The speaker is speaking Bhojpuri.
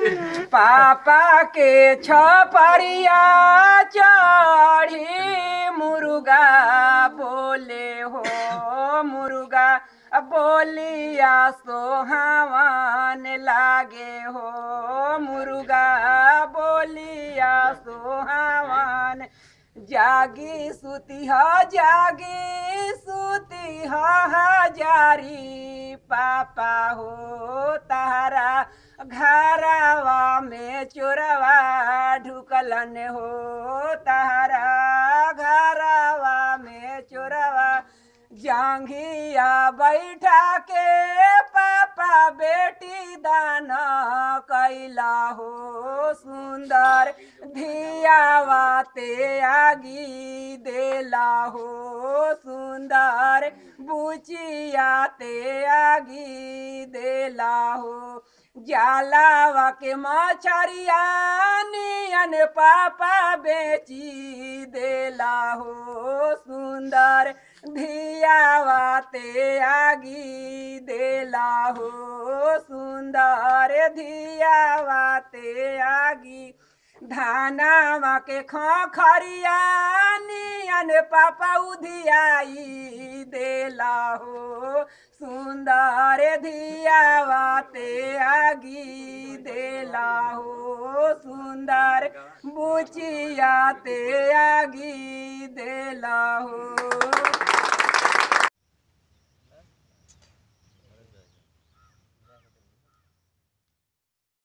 पापा के छपरिया चढ़ी मुर्गा बोले हो मुर्गा बोलिया सोहावन लागे हो मुर्गा बोलिया सोहावन जागी सुती हजारी पापा हो तारा घरवा में चोरवा ढुकलन हो तारा घरवा में चोरवा जांघिया बैठा के पापा बेटी दाना कैला हो सुंदर धियावाते आगी देला हो सुंदर बुचियाते आगी देला हो जालावा के मछरिया नियन पापा बेची देला हो सुंदर धियावाते आगी देला हो सुंदर धियावाते आगी धानावा के खखरिया नियन पापा उधियाई देला हो सुंदर धियावाते आगी देला हो सुंदर बुचियाते आगी देला हो।